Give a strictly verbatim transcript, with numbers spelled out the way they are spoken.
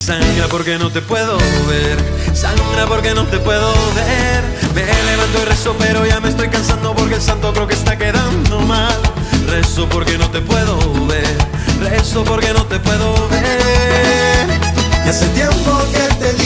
Sangra porque no te puedo ver, sangra porque no te puedo ver. Me levanto y rezo pero ya me estoy cansando porque el santo creo que está quedando mal. Rezo porque no te puedo ver, rezo porque no te puedo ver. Y hace tiempo que te